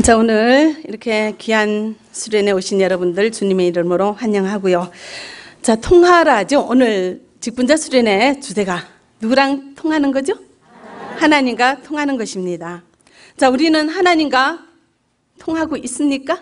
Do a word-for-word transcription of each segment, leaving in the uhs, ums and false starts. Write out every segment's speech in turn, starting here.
자, 오늘 이렇게 귀한 수련회 오신 여러분들 주님의 이름으로 환영하고요. 자, 통화라죠. 오늘 직분자 수련회 주제가 누구랑 통하는 거죠? 하나님과 통하는 것입니다. 자, 우리는 하나님과 통하고 있습니까?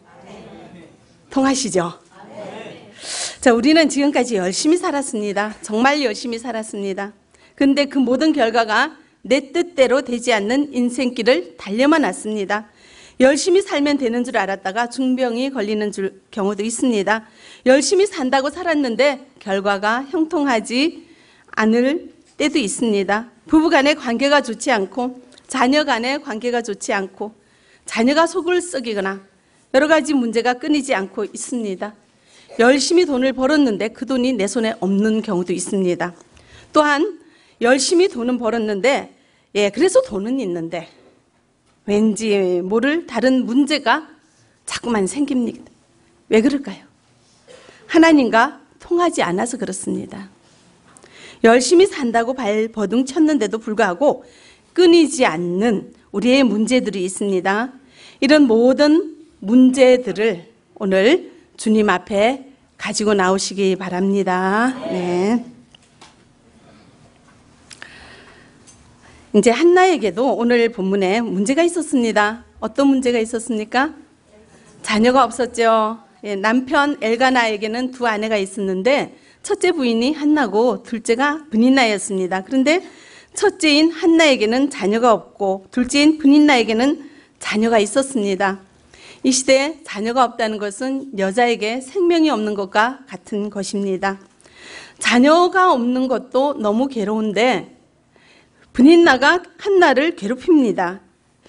통하시죠? 자, 우리는 지금까지 열심히 살았습니다. 정말 열심히 살았습니다. 근데 그 모든 결과가 내 뜻대로 되지 않는 인생길을 달려만 왔습니다. 열심히 살면 되는 줄 알았다가 중병이 걸리는 줄 경우도 있습니다. 열심히 산다고 살았는데 결과가 형통하지 않을 때도 있습니다. 부부간의 관계가 좋지 않고 자녀 간의 관계가 좋지 않고 자녀가 속을 썩이거나 여러 가지 문제가 끊이지 않고 있습니다. 열심히 돈을 벌었는데 그 돈이 내 손에 없는 경우도 있습니다. 또한 열심히 돈은 벌었는데 예, 그래서 돈은 있는데 왠지 모를 다른 문제가 자꾸만 생깁니다. 왜 그럴까요? 하나님과 통하지 않아서 그렇습니다. 열심히 산다고 발버둥 쳤는데도 불구하고 끊이지 않는 우리의 문제들이 있습니다. 이런 모든 문제들을 오늘 주님 앞에 가지고 나오시기 바랍니다. 네. 이제 한나에게도 오늘 본문에 문제가 있었습니다. 어떤 문제가 있었습니까? 자녀가 없었죠. 예, 남편 엘가나에게는 두 아내가 있었는데 첫째 부인이 한나고 둘째가 브닌나였습니다. 그런데 첫째인 한나에게는 자녀가 없고 둘째인 브닌나에게는 자녀가 있었습니다. 이 시대에 자녀가 없다는 것은 여자에게 생명이 없는 것과 같은 것입니다. 자녀가 없는 것도 너무 괴로운데 브닌나가 한나를 괴롭힙니다.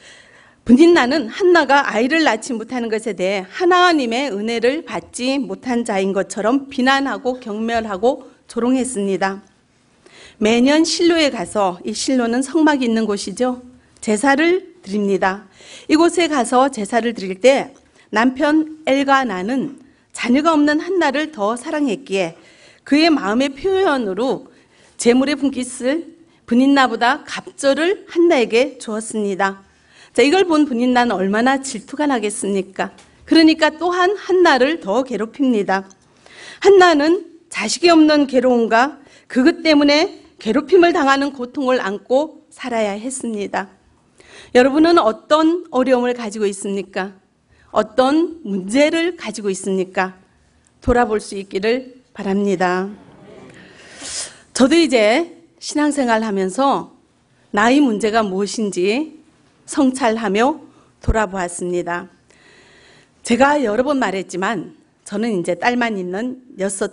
브닌나는 한나가 아이를 낳지 못하는 것에 대해 하나님의 은혜를 받지 못한 자인 것처럼 비난하고 경멸하고 조롱했습니다. 매년 실로에 가서, 이 실로는 성막이 있는 곳이죠, 제사를 드립니다. 이곳에 가서 제사를 드릴 때 남편 엘가나는 자녀가 없는 한나를 더 사랑했기에 그의 마음의 표현으로 제물의 분깃을 브닌나보다 갑절을 한나에게 주었습니다. 자, 이걸 본 브닌나는 얼마나 질투가 나겠습니까? 그러니까 또한 한나를 더 괴롭힙니다. 한나는 자식이 없는 괴로움과 그것 때문에 괴롭힘을 당하는 고통을 안고 살아야 했습니다. 여러분은 어떤 어려움을 가지고 있습니까? 어떤 문제를 가지고 있습니까? 돌아볼 수 있기를 바랍니다. 저도 이제 신앙생활 하면서 나의 문제가 무엇인지 성찰하며 돌아보았습니다. 제가 여러 번 말했지만 저는 이제 딸만 있는 여섯,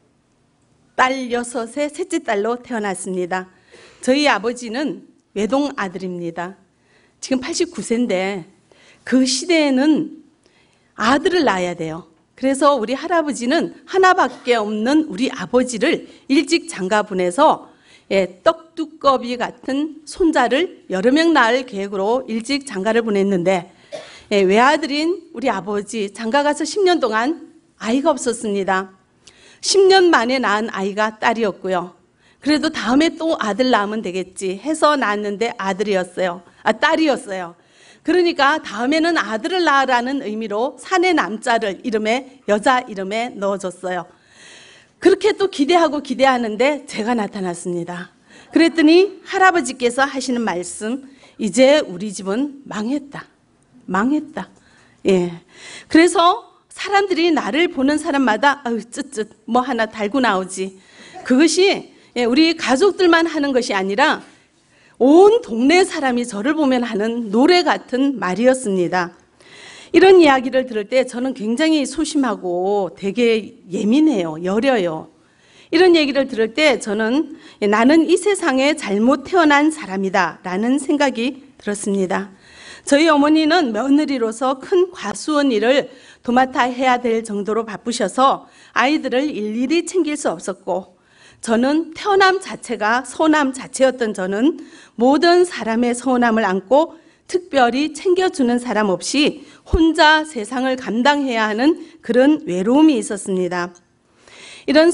딸 여섯의 셋째 딸로 태어났습니다. 저희 아버지는 외동 아들입니다. 지금 팔십구 세인데 그 시대에는 아들을 낳아야 돼요. 그래서 우리 할아버지는 하나밖에 없는 우리 아버지를 일찍 장가 보내서 예, 떡두꺼비 같은 손자를 여러 명 낳을 계획으로 일찍 장가를 보냈는데 예, 외아들인 우리 아버지 장가 가서 십 년 동안 아이가 없었습니다. 십 년 만에 낳은 아이가 딸이었고요. 그래도 다음에 또 아들 낳으면 되겠지 해서 낳았는데 아들이었어요. 아, 딸이었어요. 그러니까 다음에는 아들을 낳으라는 의미로 사내 남자를 이름에, 여자 이름에 넣어줬어요. 그렇게 또 기대하고 기대하는데 제가 나타났습니다. 그랬더니 할아버지께서 하시는 말씀, 이제 우리 집은 망했다. 망했다. 예. 그래서 사람들이 나를 보는 사람마다 아유, 쯧쯧 뭐 하나 달고 나오지. 그것이 우리 가족들만 하는 것이 아니라 온 동네 사람이 저를 보면 하는 노래 같은 말이었습니다. 이런 이야기를 들을 때 저는 굉장히 소심하고 되게 예민해요. 여려요. 이런 얘기를 들을 때 저는 나는 이 세상에 잘못 태어난 사람이다 라는 생각이 들었습니다. 저희 어머니는 며느리로서 큰 과수원 일을 도맡아 해야 될 정도로 바쁘셔서 아이들을 일일이 챙길 수 없었고, 저는 태어남 자체가 서운함 자체였던 저는 모든 사람의 서운함을 안고 특별히 챙겨주는 사람 없이 혼자 세상을 감당해야 하는 그런 외로움이 있었습니다. 이런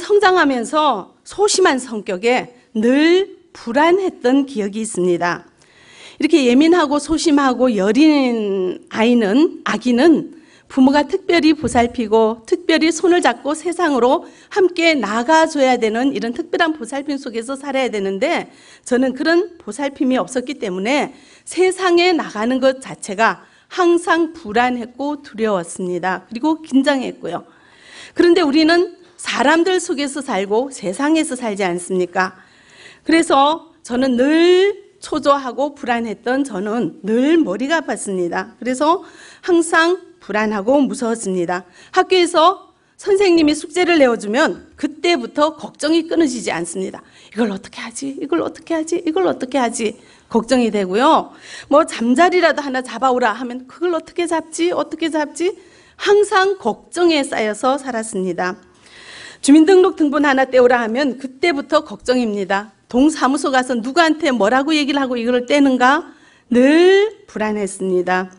성장하면서 소심한 성격에 늘 불안했던 기억이 있습니다. 이렇게 예민하고 소심하고 여린 아이는, 아기는 부모가 특별히 보살피고 특별히 손을 잡고 세상으로 함께 나가줘야 되는 이런 특별한 보살핌 속에서 살아야 되는데, 저는 그런 보살핌이 없었기 때문에 세상에 나가는 것 자체가 항상 불안했고 두려웠습니다. 그리고 긴장했고요. 그런데 우리는 사람들 속에서 살고 세상에서 살지 않습니까? 그래서 저는 늘 초조하고 불안했던 저는 늘 머리가 아팠습니다. 그래서 항상 불안하고 무서웠습니다. 학교에서 선생님이 숙제를 내어주면 그때부터 걱정이 끊어지지 않습니다. 이걸 어떻게 하지? 이걸 어떻게 하지? 이걸 어떻게 하지? 걱정이 되고요. 뭐 잠자리라도 하나 잡아오라 하면 그걸 어떻게 잡지? 어떻게 잡지? 항상 걱정에 쌓여서 살았습니다. 주민등록 등본 하나 떼오라 하면 그때부터 걱정입니다. 동사무소 가서 누구한테 뭐라고 얘기를 하고 이걸 떼는가? 늘 불안했습니다.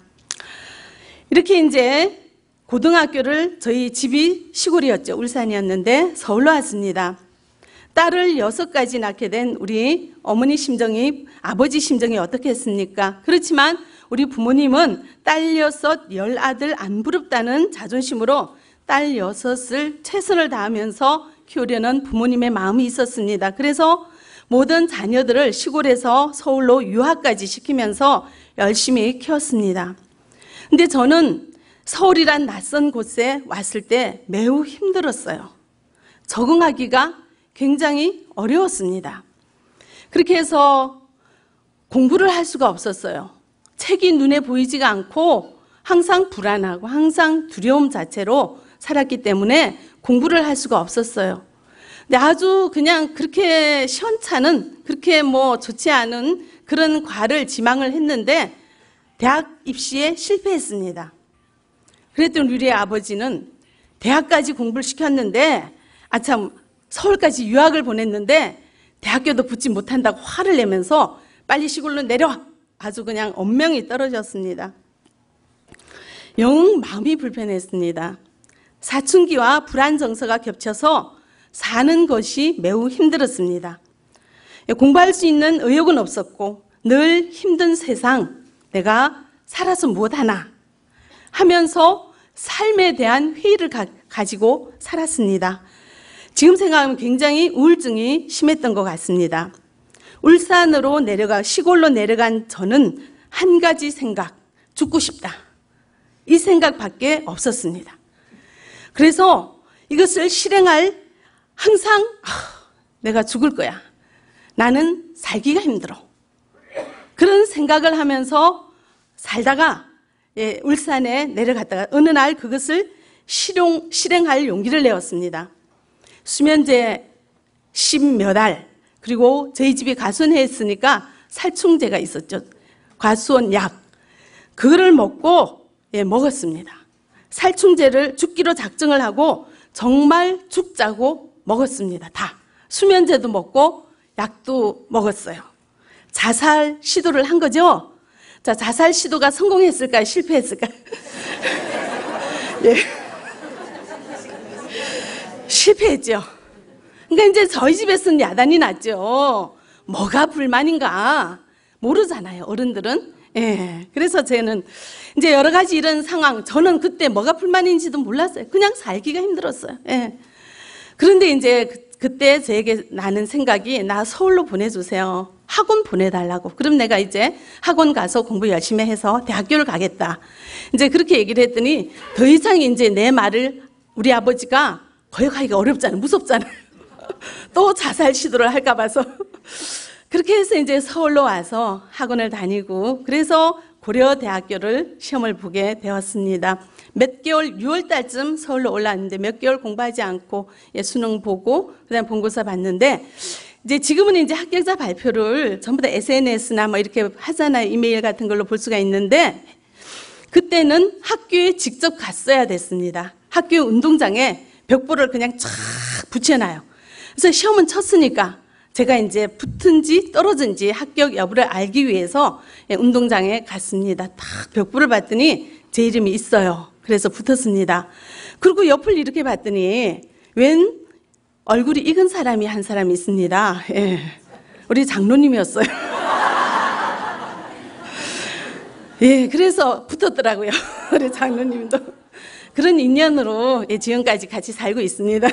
이렇게 이제 고등학교를, 저희 집이 시골이었죠. 울산이었는데 서울로 왔습니다. 딸을 여섯까지 낳게 된 우리 어머니 심정이, 아버지 심정이 어떻겠습니까? 그렇지만 우리 부모님은 딸 여섯, 열 아들 안 부럽다는 자존심으로 딸 여섯을 최선을 다하면서 키우려는 부모님의 마음이 있었습니다. 그래서 모든 자녀들을 시골에서 서울로 유학까지 시키면서 열심히 키웠습니다. 근데 저는 서울이란 낯선 곳에 왔을 때 매우 힘들었어요. 적응하기가 굉장히 어려웠습니다. 그렇게 해서 공부를 할 수가 없었어요. 책이 눈에 보이지가 않고 항상 불안하고 항상 두려움 자체로 살았기 때문에 공부를 할 수가 없었어요. 근데 아주 그냥 그렇게 시원찮은, 그렇게 뭐 좋지 않은 그런 과를 지망을 했는데 대학 입시에 실패했습니다. 그랬더니 우리 아버지는 대학까지 공부를 시켰는데, 아참 서울까지 유학을 보냈는데 대학교도 붙지 못한다고 화를 내면서 빨리 시골로 내려와, 아주 그냥 엄명히 떨어졌습니다. 영 마음이 불편했습니다. 사춘기와 불안 정서가 겹쳐서 사는 것이 매우 힘들었습니다. 공부할 수 있는 의욕은 없었고 늘 힘든 세상, 내가 살아서 무엇하나 하면서 삶에 대한 회의를 가, 가지고 살았습니다. 지금 생각하면 굉장히 우울증이 심했던 것 같습니다. 울산으로 내려가, 시골로 내려간 저는 한 가지 생각, 죽고 싶다. 이 생각밖에 없었습니다. 그래서 이것을 실행할, 항상 아, 내가 죽을 거야. 나는 살기가 힘들어. 그런 생각을 하면서 살다가 예, 울산에 내려갔다가 어느 날 그것을 실용, 실행할 용기를 내었습니다. 수면제 십몇 알, 그리고 저희 집이 가수원회였으니까 살충제가 있었죠. 과수원 약. 그거를 먹고 예, 먹었습니다. 살충제를 죽기로 작정을 하고 정말 죽자고 먹었습니다. 다. 수면제도 먹고 약도 먹었어요. 자살 시도를 한 거죠. 자, 자살 시도가 성공했을까요? 실패했을까요? 예. 실패했죠. 그러니까 이제 저희 집에서는 야단이 났죠. 뭐가 불만인가? 모르잖아요, 어른들은. 예. 그래서 저는 이제 여러 가지 이런 상황, 저는 그때 뭐가 불만인지도 몰랐어요. 그냥 살기가 힘들었어요. 예. 그런데 이제 그, 그때 저에게 나는 생각이, 나 서울로 보내주세요. 학원 보내달라고. 그럼 내가 이제 학원 가서 공부 열심히 해서 대학교를 가겠다. 이제 그렇게 얘기를 했더니 더 이상 이제 내 말을 우리 아버지가 거역하기가 어렵잖아요. 무섭잖아요. 또 자살 시도를 할까 봐서. 그렇게 해서 이제 서울로 와서 학원을 다니고, 그래서 고려대학교를 시험을 보게 되었습니다. 몇 개월, 유월 달쯤 서울로 올라왔는데 몇 개월 공부하지 않고 예, 수능 보고 그다음 본고사 봤는데, 이제 지금은 이제 합격자 발표를 전부 다 에스엔에스나 뭐 이렇게 하잖아요. 이메일 같은 걸로 볼 수가 있는데, 그때는 학교에 직접 갔어야 됐습니다. 학교 운동장에 벽보를 그냥 쫙 붙여놔요. 그래서 시험은 쳤으니까 제가 이제 붙은지 떨어진지 합격 여부를 알기 위해서 운동장에 갔습니다. 딱 벽보를 봤더니 제 이름이 있어요. 그래서 붙었습니다. 그리고 옆을 이렇게 봤더니 웬 얼굴이 익은 사람이 한 사람이 있습니다. 예. 우리 장로님이었어요. 예, 그래서 붙었더라고요. 우리 장로님도. 그런 인연으로 예, 지금까지 같이 살고 있습니다.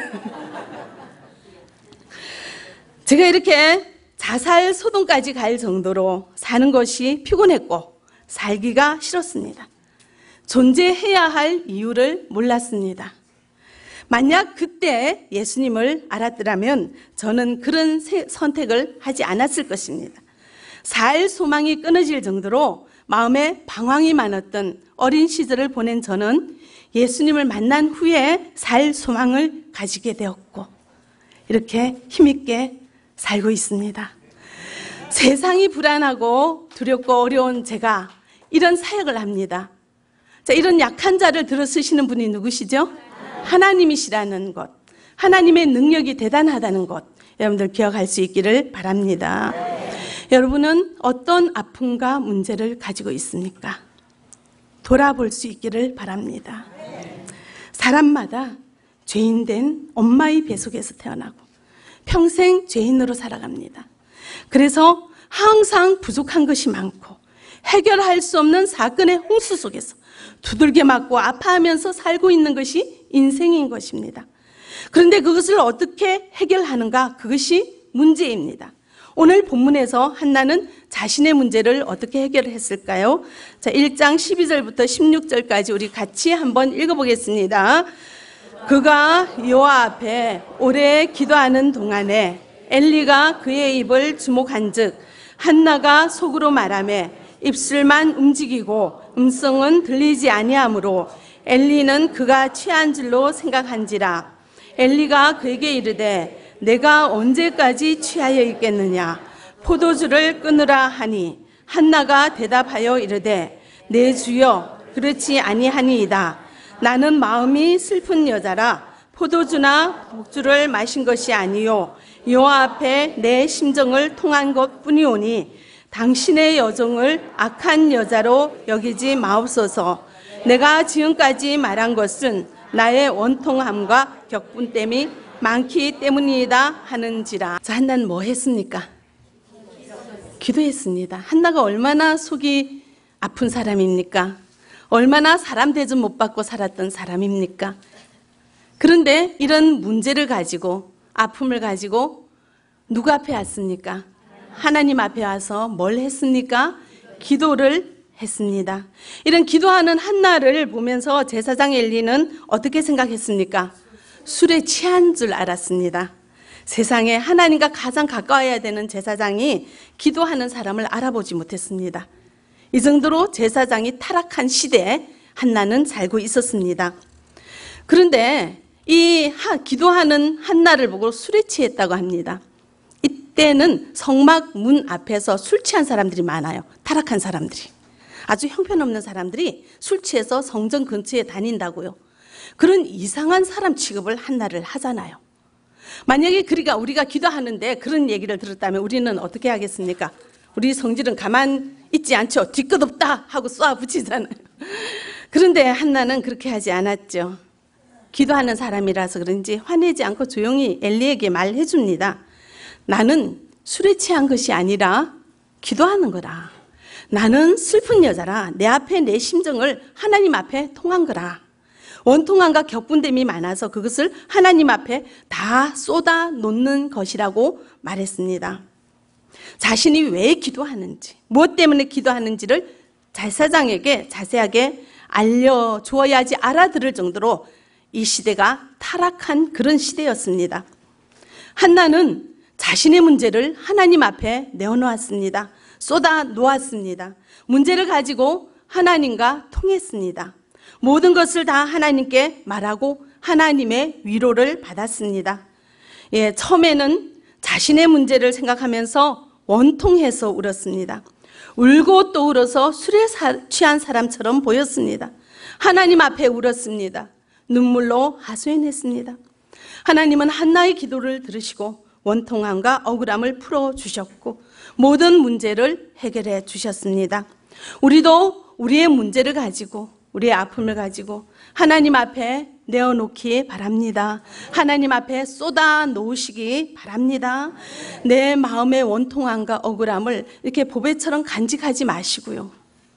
제가 이렇게 자살 소동까지 갈 정도로 사는 것이 피곤했고 살기가 싫었습니다. 존재해야 할 이유를 몰랐습니다. 만약 그때 예수님을 알았더라면 저는 그런 선택을 하지 않았을 것입니다. 살 소망이 끊어질 정도로 마음에 방황이 많았던 어린 시절을 보낸 저는 예수님을 만난 후에 살 소망을 가지게 되었고 이렇게 힘있게 살고 있습니다. 세상이 불안하고 두렵고 어려운 제가 이런 사역을 합니다. 자, 이런 약한 자를 들어 쓰시는 분이 누구시죠? 하나님이시라는 것, 하나님의 능력이 대단하다는 것 여러분들 기억할 수 있기를 바랍니다. 여러분은 어떤 아픔과 문제를 가지고 있습니까? 돌아볼 수 있기를 바랍니다. 사람마다 죄인된 엄마의 뱃속에서 태어나고 평생 죄인으로 살아갑니다. 그래서 항상 부족한 것이 많고 해결할 수 없는 사건의 홍수 속에서 두들겨 맞고 아파하면서 살고 있는 것이 인생인 것입니다. 그런데 그것을 어떻게 해결하는가? 그것이 문제입니다. 오늘 본문에서 한나는 자신의 문제를 어떻게 해결했을까요? 자, 일 장 십이 절부터 십육 절까지 우리 같이 한번 읽어보겠습니다. 그가 여호와 앞에 오래 기도하는 동안에 엘리가 그의 입을 주목한즉 한나가 속으로 말하며 입술만 움직이고 음성은 들리지 아니하므로 엘리는 그가 취한 줄로 생각한지라. 엘리가 그에게 이르되 내가 언제까지 취하여 있겠느냐? 포도주를 끊으라 하니 한나가 대답하여 이르되 내 주여 그렇지 아니하니이다. 나는 마음이 슬픈 여자라 포도주나 복주를 마신 것이 아니요 여호와 앞에 내 심정을 통한 것뿐이오니 당신의 여종을 악한 여자로 여기지 마옵소서. 내가 지금까지 말한 것은 나의 원통함과 격분됨이 많기 때문이다 하는지라. 자, 한나는 뭐 했습니까? 기도했습니다. 한나가 얼마나 속이 아픈 사람입니까? 얼마나 사람 대접 못 받고 살았던 사람입니까? 그런데 이런 문제를 가지고 아픔을 가지고 누구 앞에 왔습니까? 하나님 앞에 와서 뭘 했습니까? 기도를 했습니다. 이런 기도하는 한나를 보면서 제사장 엘리는 어떻게 생각했습니까? 술에 취한 줄 알았습니다. 세상에 하나님과 가장 가까워야 되는 제사장이 기도하는 사람을 알아보지 못했습니다. 이 정도로 제사장이 타락한 시대에 한나는 살고 있었습니다. 그런데 이 기도하는 한나를 보고 술에 취했다고 합니다. 이때는 성막 문 앞에서 술 취한 사람들이 많아요. 타락한 사람들이. 아주 형편없는 사람들이 술 취해서 성전 근처에 다닌다고요. 그런 이상한 사람 취급을 한나를 하잖아요. 만약에 그러니까 우리가 기도하는데 그런 얘기를 들었다면 우리는 어떻게 하겠습니까? 우리 성질은 가만 있지 않죠. 뒤끝없다 하고 쏘아 붙이잖아요. 그런데 한나는 그렇게 하지 않았죠. 기도하는 사람이라서 그런지 화내지 않고 조용히 엘리에게 말해 줍니다. 나는 술에 취한 것이 아니라 기도하는 거라. 나는 슬픈 여자라. 내 앞에 내 심정을 하나님 앞에 통한 거라. 원통함과 격분됨이 많아서 그것을 하나님 앞에 다 쏟아 놓는 것이라고 말했습니다. 자신이 왜 기도하는지, 무엇 때문에 기도하는지를 제사장에게 자세하게 알려주어야지 알아들을 정도로 이 시대가 타락한 그런 시대였습니다. 한나는 자신의 문제를 하나님 앞에 내어놓았습니다. 쏟아 놓았습니다. 문제를 가지고 하나님과 통했습니다. 모든 것을 다 하나님께 말하고 하나님의 위로를 받았습니다. 예, 처음에는 자신의 문제를 생각하면서 원통해서 울었습니다. 울고 또 울어서 술에 취한 사람처럼 보였습니다. 하나님 앞에 울었습니다. 눈물로 하소연했습니다. 하나님은 한나의 기도를 들으시고 원통함과 억울함을 풀어주셨고 모든 문제를 해결해 주셨습니다. 우리도 우리의 문제를 가지고 우리의 아픔을 가지고 하나님 앞에 내어놓기 바랍니다. 하나님 앞에 쏟아 놓으시기 바랍니다. 내 마음의 원통함과 억울함을 이렇게 보배처럼 간직하지 마시고요.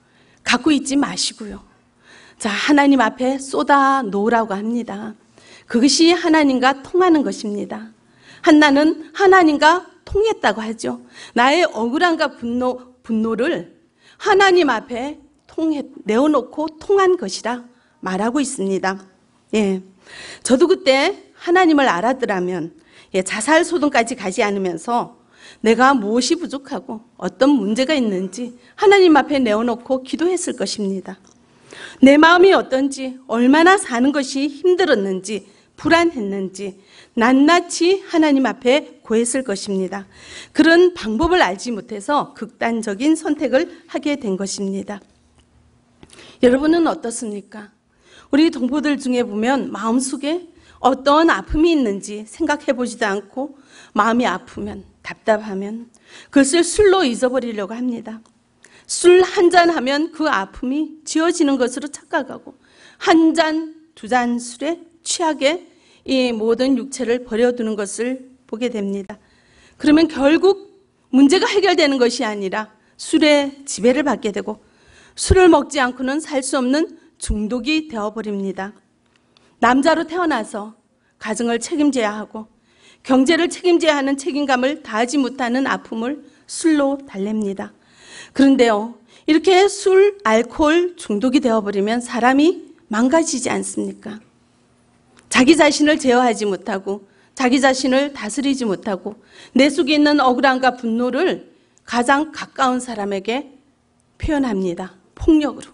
갖고 있지 마시고요. 자, 하나님 앞에 쏟아 놓으라고 합니다. 그것이 하나님과 통하는 것입니다. 한나는 하나님과 통했다고 하죠. 나의 억울함과 분노, 분노를 하나님 앞에 통해, 내어놓고 통한 것이라 말하고 있습니다. 예. 저도 그때 하나님을 알았더라면, 예, 자살 소동까지 가지 않으면서 내가 무엇이 부족하고 어떤 문제가 있는지 하나님 앞에 내어놓고 기도했을 것입니다. 내 마음이 어떤지, 얼마나 사는 것이 힘들었는지, 불안했는지 낱낱이 하나님 앞에 고했을 것입니다. 그런 방법을 알지 못해서 극단적인 선택을 하게 된 것입니다. 여러분은 어떻습니까? 우리 동포들 중에 보면 마음속에 어떤 아픔이 있는지 생각해 보지도 않고 마음이 아프면, 답답하면 그것을 술로 잊어버리려고 합니다. 술 한 잔 하면 그 아픔이 지워지는 것으로 착각하고 한 잔, 두 잔 술에 취하게 이 모든 육체를 버려두는 것을 보게 됩니다. 그러면 결국 문제가 해결되는 것이 아니라 술에 지배를 받게 되고 술을 먹지 않고는 살 수 없는 중독이 되어버립니다. 남자로 태어나서 가정을 책임져야 하고 경제를 책임져야 하는 책임감을 다하지 못하는 아픔을 술로 달랩니다. 그런데요, 이렇게 술, 알코올 중독이 되어버리면 사람이 망가지지 않습니까? 자기 자신을 제어하지 못하고 자기 자신을 다스리지 못하고 내 속에 있는 억울함과 분노를 가장 가까운 사람에게 표현합니다. 폭력으로,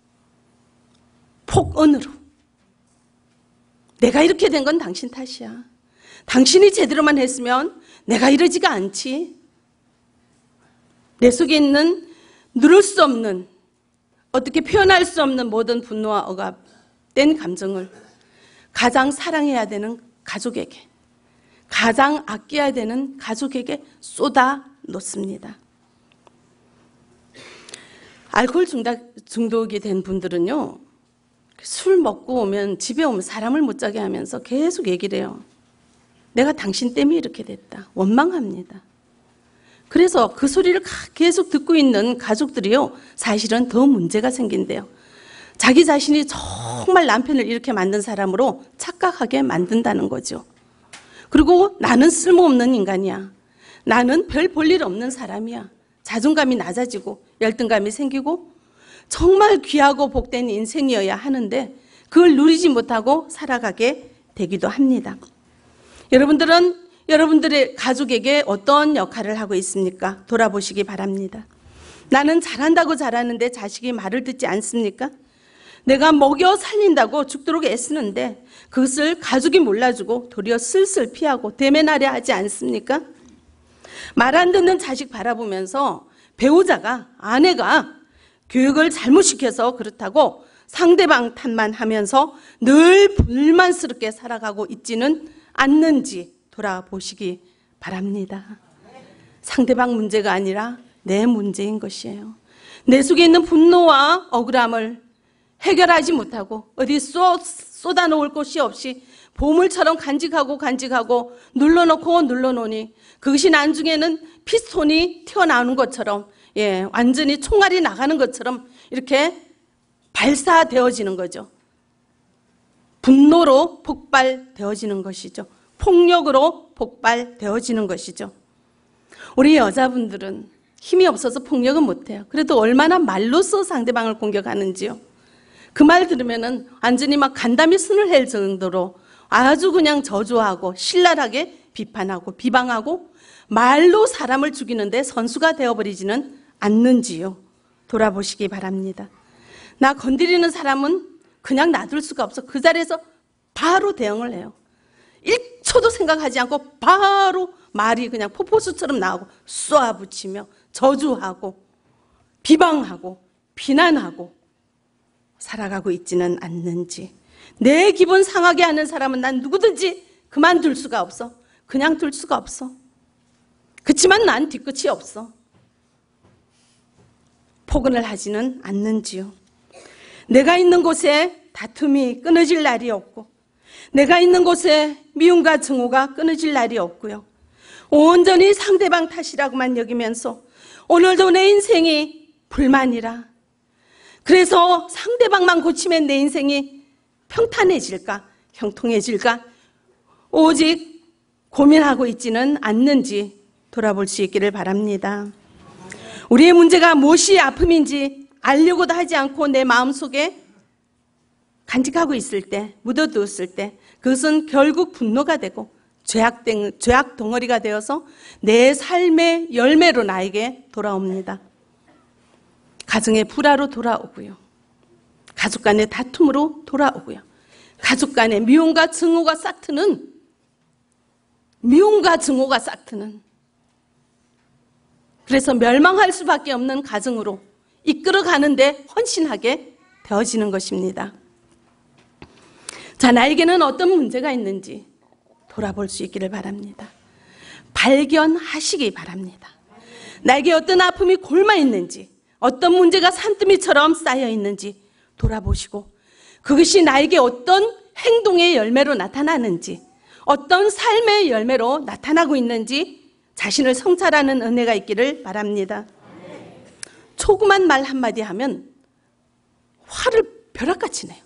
폭언으로. 내가 이렇게 된 건 당신 탓이야. 당신이 제대로만 했으면 내가 이러지가 않지. 내 속에 있는 누를 수 없는, 어떻게 표현할 수 없는 모든 분노와 억압된 감정을 가장 사랑해야 되는 가족에게, 가장 아껴야 되는 가족에게 쏟아 놓습니다. 알코올 중독이 된 분들은요, 술 먹고 오면, 집에 오면 사람을 못 자게 하면서 계속 얘기를 해요. 내가 당신 때문에 이렇게 됐다. 원망합니다. 그래서 그 소리를 계속 듣고 있는 가족들이요, 사실은 더 문제가 생긴대요. 자기 자신이 정말 남편을 이렇게 만든 사람으로 착각하게 만든다는 거죠. 그리고 나는 쓸모없는 인간이야. 나는 별 볼 일 없는 사람이야. 자존감이 낮아지고 열등감이 생기고 정말 귀하고 복된 인생이어야 하는데 그걸 누리지 못하고 살아가게 되기도 합니다. 여러분들은 여러분들의 가족에게 어떤 역할을 하고 있습니까? 돌아보시기 바랍니다. 나는 잘한다고 잘하는데 자식이 말을 듣지 않습니까? 내가 먹여 살린다고 죽도록 애쓰는데 그것을 가족이 몰라주고 도리어 슬슬 피하고 대면하려 하지 않습니까? 말 안 듣는 자식 바라보면서 배우자가, 아내가 교육을 잘못시켜서 그렇다고 상대방 탓만 하면서 늘 불만스럽게 살아가고 있지는 않는지 돌아보시기 바랍니다. 상대방 문제가 아니라 내 문제인 것이에요. 내 속에 있는 분노와 억울함을 해결하지 못하고 어디 쏟, 쏟아놓을 곳이 없이 보물처럼 간직하고 간직하고 눌러놓고 눌러놓으니 그것이 나중에는 피스톤이 튀어나오는 것처럼, 예, 완전히 총알이 나가는 것처럼 이렇게 발사되어지는 거죠. 분노로 폭발되어지는 것이죠. 폭력으로 폭발되어지는 것이죠. 우리 여자분들은 힘이 없어서 폭력은 못해요. 그래도 얼마나 말로써 상대방을 공격하는지요. 그 말 들으면은 완전히 막 간담이 순을 할 정도로 아주 그냥 저주하고 신랄하게 비판하고 비방하고 말로 사람을 죽이는데 선수가 되어버리지는 않는지요. 돌아보시기 바랍니다. 나 건드리는 사람은 그냥 놔둘 수가 없어. 그 자리에서 바로 대응을 해요. 일 초도 생각하지 않고 바로 말이 그냥 폭포수처럼 나오고 쏘아붙이며 저주하고 비방하고 비난하고 살아가고 있지는 않는지. 내 기분 상하게 하는 사람은 난 누구든지 그만둘 수가 없어. 그냥 둘 수가 없어. 그렇지만 난 뒤끝이 없어. 포근을 하지는 않는지요. 내가 있는 곳에 다툼이 끊어질 날이 없고 내가 있는 곳에 미움과 증오가 끊어질 날이 없고요. 온전히 상대방 탓이라고만 여기면서 오늘도 내 인생이 불만이라, 그래서 상대방만 고치면 내 인생이 평탄해질까, 형통해질까, 오직 고민하고 있지는 않는지 돌아볼 수 있기를 바랍니다. 우리의 문제가 무엇이 아픔인지 알려고도 하지 않고 내 마음속에 간직하고 있을 때, 묻어두었을 때 그것은 결국 분노가 되고 죄악, 죄악 덩어리가 되어서 내 삶의 열매로 나에게 돌아옵니다. 가정의 불화로 돌아오고요. 가족 간의 다툼으로 돌아오고요. 가족 간의 미움과 증오가 싹트는 미움과 증오가 싹트는 그래서 멸망할 수밖에 없는 가정으로 이끌어가는데 헌신하게 되어지는 것입니다. 자, 나에게는 어떤 문제가 있는지 돌아볼 수 있기를 바랍니다. 발견하시기 바랍니다. 나에게 어떤 아픔이 골마 있는지, 어떤 문제가 산더미처럼 쌓여 있는지 돌아보시고 그것이 나에게 어떤 행동의 열매로 나타나는지, 어떤 삶의 열매로 나타나고 있는지 자신을 성찰하는 은혜가 있기를 바랍니다. 조그만 말 한마디 하면 화를 벼락같이 내요.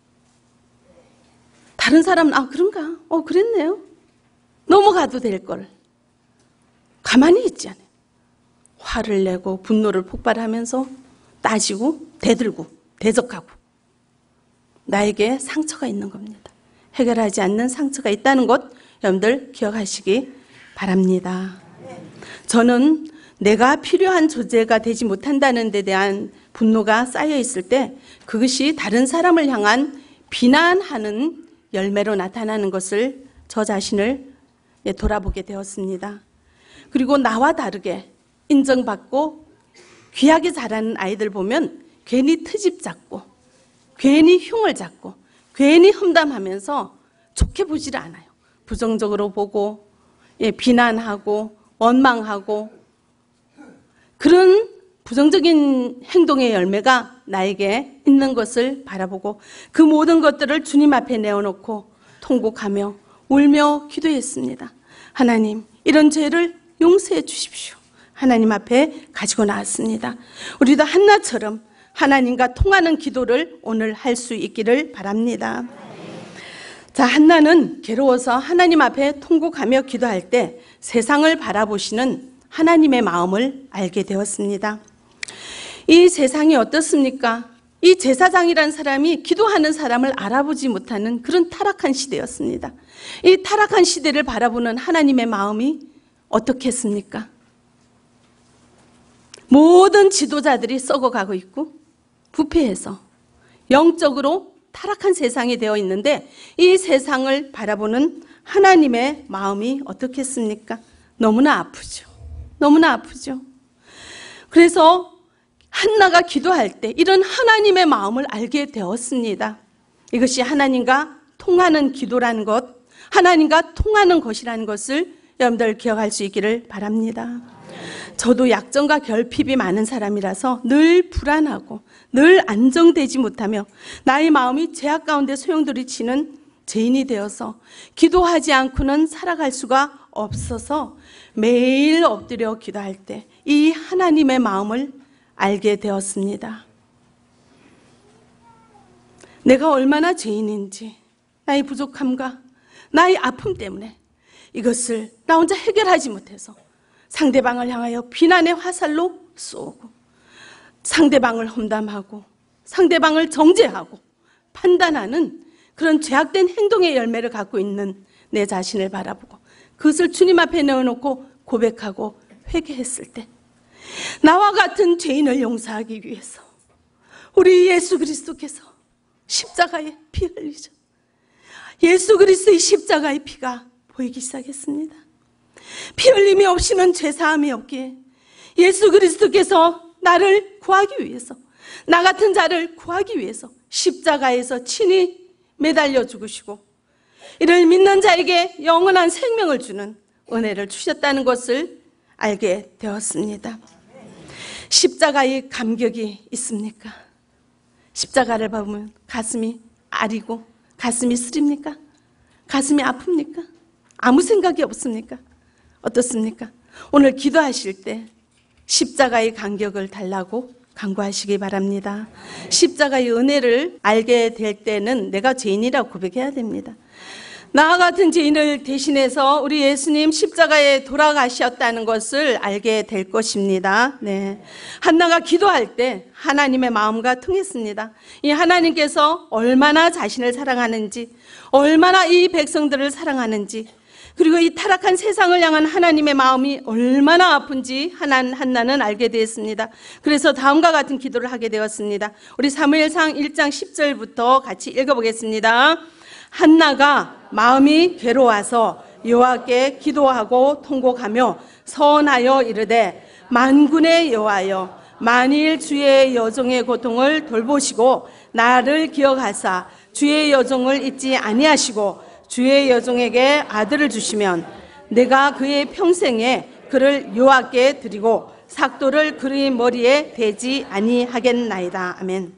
다른 사람은 아 그런가? 어 그랬네요. 넘어가도 될 걸. 가만히 있지 않아요. 화를 내고 분노를 폭발하면서 따지고 대들고 대적하고 나에게 상처가 있는 겁니다. 해결하지 않는 상처가 있다는 것 여러분들 기억하시기 바랍니다. 저는 내가 필요한 존재가 되지 못한다는 데 대한 분노가 쌓여 있을 때 그것이 다른 사람을 향한 비난하는 열매로 나타나는 것을 저 자신을 돌아보게 되었습니다. 그리고 나와 다르게 인정받고 귀하게 자라는 아이들 보면 괜히 트집 잡고 괜히 흉을 잡고 괜히 험담하면서 좋게 보지를 않아요. 부정적으로 보고 예, 비난하고 원망하고 그런 부정적인 행동의 열매가 나에게 있는 것을 바라보고 그 모든 것들을 주님 앞에 내어놓고 통곡하며 울며 기도했습니다. 하나님, 이런 죄를 용서해 주십시오. 하나님 앞에 가지고 나왔습니다. 우리도 한나처럼 하나님과 통하는 기도를 오늘 할 수 있기를 바랍니다. 자, 한나는 괴로워서 하나님 앞에 통곡하며 기도할 때 세상을 바라보시는 하나님의 마음을 알게 되었습니다. 이 세상이 어떻습니까? 이 제사장이란 사람이 기도하는 사람을 알아보지 못하는 그런 타락한 시대였습니다. 이 타락한 시대를 바라보는 하나님의 마음이 어떻겠습니까? 모든 지도자들이 썩어가고 있고 부패해서 영적으로 타락한 세상이 되어 있는데 이 세상을 바라보는 하나님의 마음이 어떻겠습니까? 너무나 아프죠. 너무나 아프죠. 그래서 한나가 기도할 때 이런 하나님의 마음을 알게 되었습니다. 이것이 하나님과 통하는 기도라는 것, 하나님과 통하는 것이라는 것을 여러분들 기억할 수 있기를 바랍니다. 저도 약점과 결핍이 많은 사람이라서 늘 불안하고 늘 안정되지 못하며 나의 마음이 죄악 가운데 소용돌이치는 죄인이 되어서 기도하지 않고는 살아갈 수가 없어서 매일 엎드려 기도할 때 이 하나님의 마음을 알게 되었습니다. 내가 얼마나 죄인인지, 나의 부족함과 나의 아픔 때문에 이것을 나 혼자 해결하지 못해서 상대방을 향하여 비난의 화살로 쏘고 상대방을 험담하고 상대방을 정죄하고 판단하는 그런 죄악된 행동의 열매를 갖고 있는 내 자신을 바라보고 그것을 주님 앞에 내어놓고 고백하고 회개했을 때 나와 같은 죄인을 용서하기 위해서 우리 예수 그리스도께서 십자가에 피 흘리죠. 예수 그리스도의 십자가의 피가 보이기 시작했습니다. 피 흘림이 없이는 죄사함이 없기에 예수 그리스도께서 나를 구하기 위해서, 나 같은 자를 구하기 위해서 십자가에서 친히 매달려 죽으시고 이를 믿는 자에게 영원한 생명을 주는 은혜를 주셨다는 것을 알게 되었습니다. 십자가의 감격이 있습니까? 십자가를 보면 가슴이 아리고 가슴이 쓰립니까? 가슴이 아픕니까? 아무 생각이 없습니까? 어떻습니까? 오늘 기도하실 때 십자가의 간격을 달라고 간구하시기 바랍니다. 십자가의 은혜를 알게 될 때는 내가 죄인이라고 고백해야 됩니다. 나와 같은 죄인을 대신해서 우리 예수님 십자가에 돌아가셨다는 것을 알게 될 것입니다. 네. 한나가 기도할 때 하나님의 마음과 통했습니다. 이 하나님께서 얼마나 자신을 사랑하는지, 얼마나 이 백성들을 사랑하는지, 그리고 이 타락한 세상을 향한 하나님의 마음이 얼마나 아픈지 한나는 알게 되었습니다. 그래서 다음과 같은 기도를 하게 되었습니다. 우리 사무엘상 일 장 십 절부터 같이 읽어보겠습니다. 한나가 마음이 괴로워서 여호와께 기도하고 통곡하며 서원하여 이르되 만군의 여호와여, 만일 주의 여종의 고통을 돌보시고 나를 기억하사 주의 여종을 잊지 아니하시고 주의 여종에게 아들을 주시면 내가 그의 평생에 그를 여호와께 드리고 삭도를 그의 머리에 대지 아니하겠나이다. 아멘.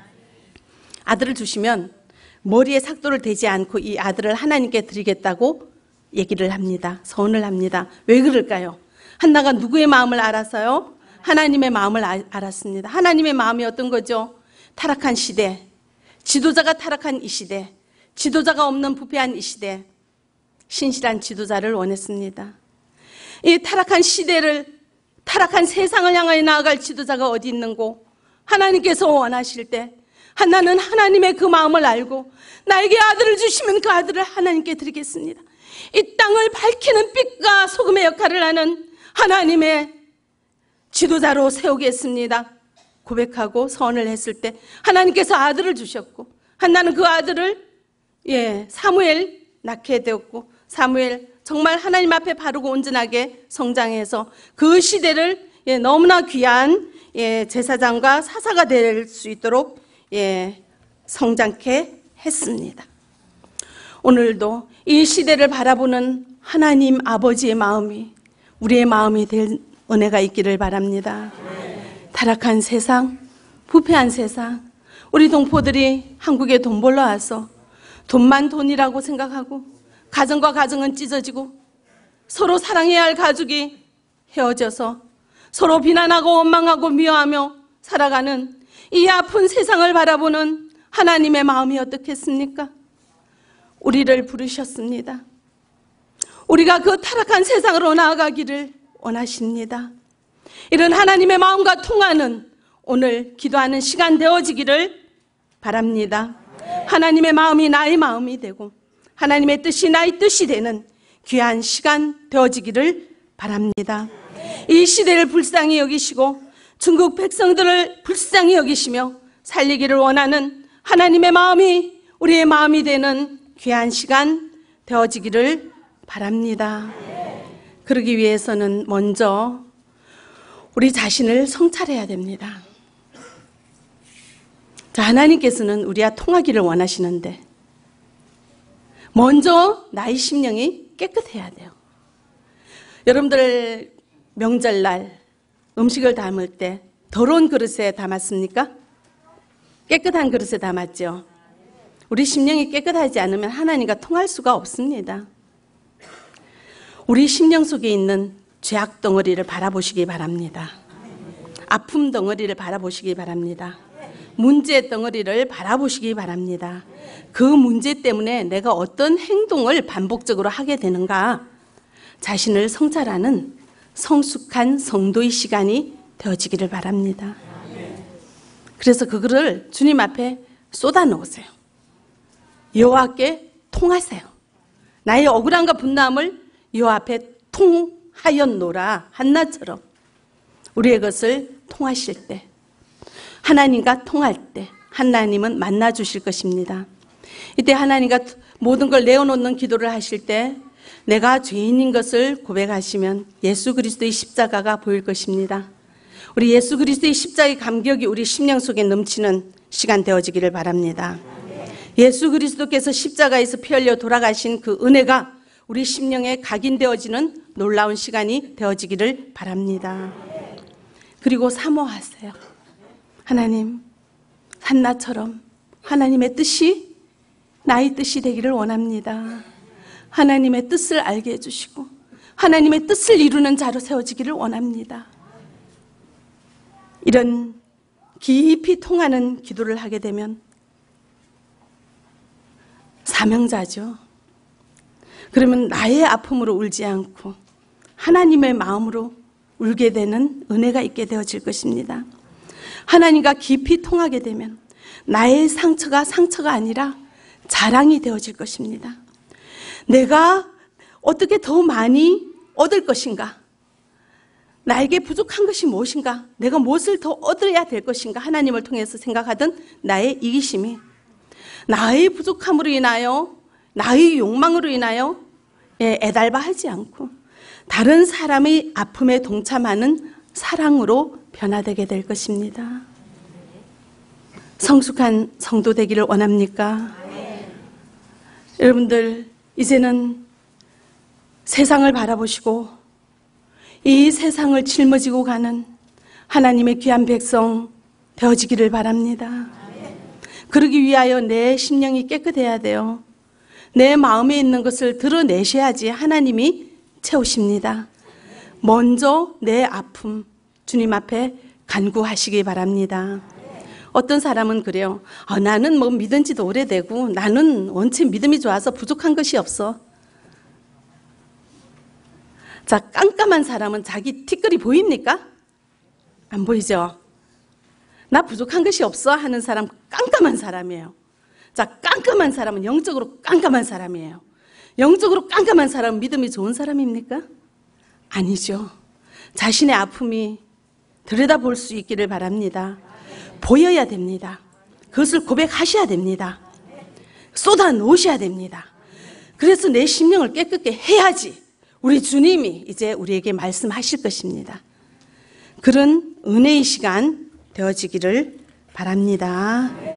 아들을 주시면 머리에 삭도를 대지 않고 이 아들을 하나님께 드리겠다고 얘기를 합니다. 서원을 합니다. 왜 그럴까요? 한나가 누구의 마음을 알았어요? 하나님의 마음을 아, 알았습니다. 하나님의 마음이 어떤 거죠? 타락한 시대, 지도자가 타락한 이 시대, 지도자가 없는 부패한 이 시대, 신실한 지도자를 원했습니다. 이 타락한 시대를, 타락한 세상을 향하여 나아갈 지도자가 어디 있는고 하나님께서 원하실 때 한나는 하나님의 그 마음을 알고 나에게 아들을 주시면 그 아들을 하나님께 드리겠습니다. 이 땅을 밝히는 빛과 소금의 역할을 하는 하나님의 지도자로 세우겠습니다. 고백하고 서원을 했을 때 하나님께서 아들을 주셨고 한나는 그 아들을 예, 사무엘 낳게 되었고 사무엘 정말 하나님 앞에 바르고 온전하게 성장해서 그 시대를 예, 너무나 귀한 예, 제사장과 사사가 될 수 있도록 예, 성장케 했습니다. 오늘도 이 시대를 바라보는 하나님 아버지의 마음이 우리의 마음이 될 은혜가 있기를 바랍니다. 타락한 세상, 부패한 세상, 우리 동포들이 한국에 돈 벌러 와서 돈만 돈이라고 생각하고 가정과 가정은 찢어지고 서로 사랑해야 할 가족이 헤어져서 서로 비난하고 원망하고 미워하며 살아가는 이 아픈 세상을 바라보는 하나님의 마음이 어떻겠습니까? 우리를 부르셨습니다. 우리가 그 타락한 세상으로 나아가기를 원하십니다. 이런 하나님의 마음과 통하는 오늘 기도하는 시간 되어지기를 바랍니다. 하나님의 마음이 나의 마음이 되고 하나님의 뜻이 나의 뜻이 되는 귀한 시간 되어지기를 바랍니다. 이 시대를 불쌍히 여기시고 중국 백성들을 불쌍히 여기시며 살리기를 원하는 하나님의 마음이 우리의 마음이 되는 귀한 시간 되어지기를 바랍니다. 그러기 위해서는 먼저 우리 자신을 성찰해야 됩니다. 자, 하나님께서는 우리와 통하기를 원하시는데 먼저 나의 심령이 깨끗해야 돼요. 여러분들 명절날 음식을 담을 때 더러운 그릇에 담았습니까? 깨끗한 그릇에 담았죠. 우리 심령이 깨끗하지 않으면 하나님과 통할 수가 없습니다. 우리 심령 속에 있는 죄악 덩어리를 바라보시기 바랍니다. 아픔 덩어리를 바라보시기 바랍니다. 문제 덩어리를 바라보시기 바랍니다. 그 문제 때문에 내가 어떤 행동을 반복적으로 하게 되는가 자신을 성찰하는 성숙한 성도의 시간이 되어지기를 바랍니다. 그래서 그거를 주님 앞에 쏟아 놓으세요. 여호와께 통하세요. 나의 억울함과 분노함을 여호와 앞에 통하였노라. 한나처럼 우리의 것을 통하실 때, 하나님과 통할 때 하나님은 만나 주실 것입니다. 이때 하나님과 모든 걸 내어놓는 기도를 하실 때 내가 죄인인 것을 고백하시면 예수 그리스도의 십자가가 보일 것입니다. 우리 예수 그리스도의 십자가의 감격이 우리 심령 속에 넘치는 시간 되어지기를 바랍니다. 예수 그리스도께서 십자가에서 피 흘려 돌아가신 그 은혜가 우리 심령에 각인되어지는 놀라운 시간이 되어지기를 바랍니다. 그리고 사모하세요. 하나님, 한나처럼 하나님의 뜻이 나의 뜻이 되기를 원합니다. 하나님의 뜻을 알게 해주시고 하나님의 뜻을 이루는 자로 세워지기를 원합니다. 이런 깊이 통하는 기도를 하게 되면 사명자죠. 그러면 나의 아픔으로 울지 않고 하나님의 마음으로 울게 되는 은혜가 있게 되어질 것입니다. 하나님과 깊이 통하게 되면 나의 상처가 상처가 아니라 자랑이 되어질 것입니다. 내가 어떻게 더 많이 얻을 것인가? 나에게 부족한 것이 무엇인가? 내가 무엇을 더 얻어야 될 것인가? 하나님을 통해서 생각하던 나의 이기심이 나의 부족함으로 인하여, 나의 욕망으로 인하여 애달바하지 않고 다른 사람의 아픔에 동참하는 사랑으로 변화되게 될 것입니다. 성숙한 성도 되기를 원합니까? 네. 여러분들 이제는 세상을 바라보시고 이 세상을 짊어지고 가는 하나님의 귀한 백성 되어지기를 바랍니다. 네. 그러기 위하여 내 심령이 깨끗해야 돼요. 내 마음에 있는 것을 드러내셔야지 하나님이 채우십니다. 먼저 내 아픔 주님 앞에 간구하시기 바랍니다. 어떤 사람은 그래요. 아, 나는 뭐 믿은 지도 오래되고 나는 원체 믿음이 좋아서 부족한 것이 없어. 자, 깜깜한 사람은 자기 티끌이 보입니까? 안 보이죠? 나 부족한 것이 없어 하는 사람 깜깜한 사람이에요. 자, 깜깜한 사람은 영적으로 깜깜한 사람이에요. 영적으로 깜깜한 사람은 믿음이 좋은 사람입니까? 아니죠. 자신의 아픔이 들여다볼 수 있기를 바랍니다. 보여야 됩니다. 그것을 고백하셔야 됩니다. 쏟아 놓으셔야 됩니다. 그래서 내 심령을 깨끗게 해야지 우리 주님이 이제 우리에게 말씀하실 것입니다. 그런 은혜의 시간 되어지기를 바랍니다.